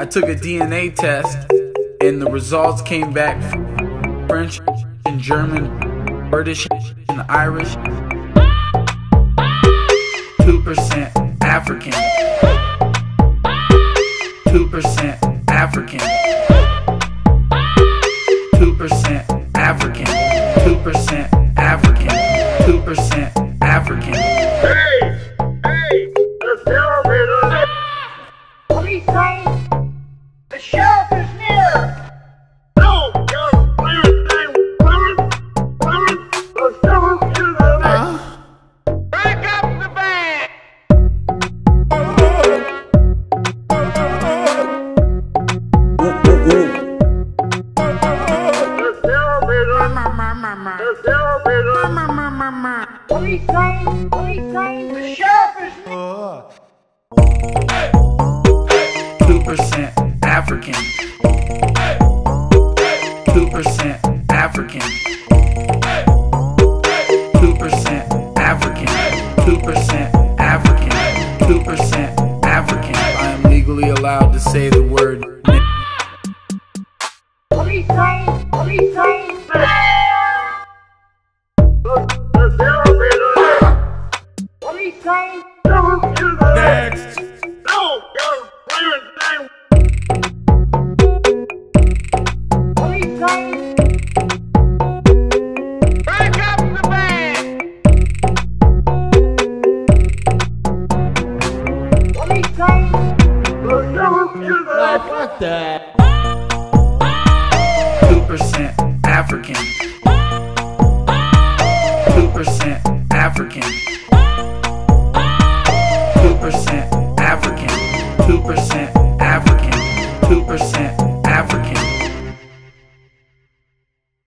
I took a DNA test and the results came back French and German, British and Irish. 2% African. 2% African. 2% African. 2% African. 2% African. Hey! Hey! The elevator! Police train! The sheriff is near! No! You're clear! The sheriff is there! Back up the van! The elevator! Police train! Police train! The sheriff is near! 2% African. 2% African. 2% African. 2% African. 2% African. I am legally allowed to say the word. Police train! Police train! The elevator! Police train! Sheriff is there! Next. No! You're clear! Police train! Back up the van! Police train! The sheriff is there! Fuck that. 2% African. 2% African. 2% African. 2% African. 2% African.